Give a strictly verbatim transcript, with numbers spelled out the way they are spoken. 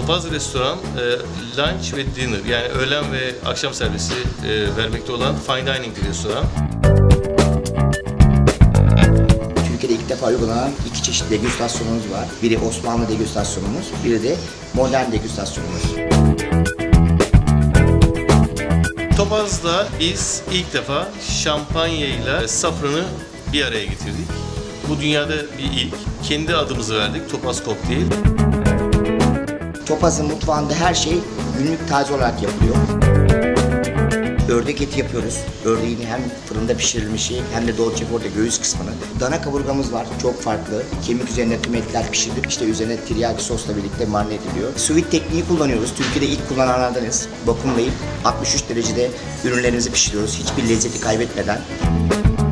Topaz Restoran e, lunch ve dinner, yani öğlen ve akşam servisi e, vermekte olan fine dining bir restoran. Türkiye'de ilk defa uygulanan iki çeşit degüstasyonumuz var. Biri Osmanlı degüstasyonumuz, biri de modern degüstasyonumuz. Topaz'da biz ilk defa şampanya ile safranı bir araya getirdik. Bu dünyada bir ilk. Kendi adımızı verdik, Topaz Kokteyl. Topaz'ın mutfağında her şey günlük taze olarak yapılıyor. Ördek eti yapıyoruz. Ördeğin hem fırında pişirilmişi hem de dolce forte göğüs kısmını. Dana kaburgamız var, çok farklı. Kemik üzerine tüm etler pişirilip işte üzerine tiryaki sosla birlikte marine ediliyor. Sous vide tekniği kullanıyoruz. Türkiye'de ilk kullananlardanız. Vakumlayıp altmış üç derecede ürünlerimizi pişiriyoruz. Hiçbir lezzeti kaybetmeden.